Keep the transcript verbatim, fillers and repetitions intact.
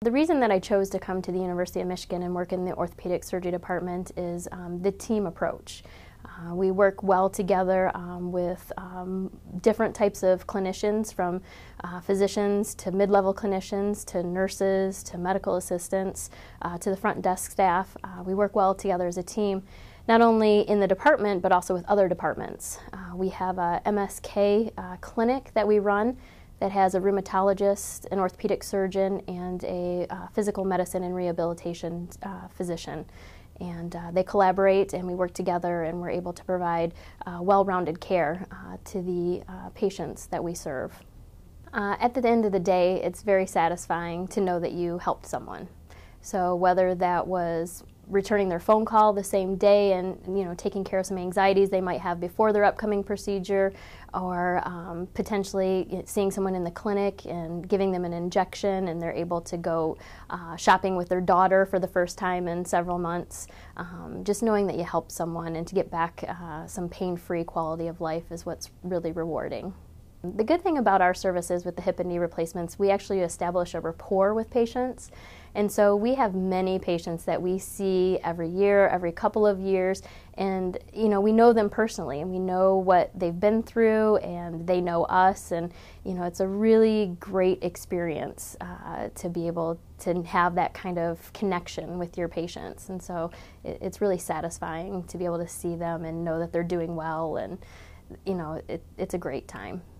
The reason that I chose to come to the University of Michigan and work in the orthopedic surgery department is um, the team approach. Uh, we work well together um, with um, different types of clinicians, from uh, physicians to mid-level clinicians to nurses to medical assistants uh, to the front desk staff. Uh, we work well together as a team, not only in the department but also with other departments. Uh, we have a M S K uh, clinic that we run that has a rheumatologist, an orthopedic surgeon, and a uh, physical medicine and rehabilitation uh, physician. And uh, they collaborate and we work together, and we're able to provide uh, well-rounded care uh, to the uh, patients that we serve. Uh, at the end of the day, it's very satisfying to know that you helped someone. So whether that was returning their phone call the same day and, you know, taking care of some anxieties they might have before their upcoming procedure, or um, potentially seeing someone in the clinic and giving them an injection and they're able to go uh, shopping with their daughter for the first time in several months. Um, just knowing that you helped someone and to get back uh, some pain-free quality of life is what's really rewarding. The good thing about our services with the hip and knee replacements, we actually establish a rapport with patients. And so we have many patients that we see every year, every couple of years, and you know, we know them personally and we know what they've been through and they know us, and you know, it's a really great experience uh, to be able to have that kind of connection with your patients. And so it, it's really satisfying to be able to see them and know that they're doing well, and you know, it, it's a great time.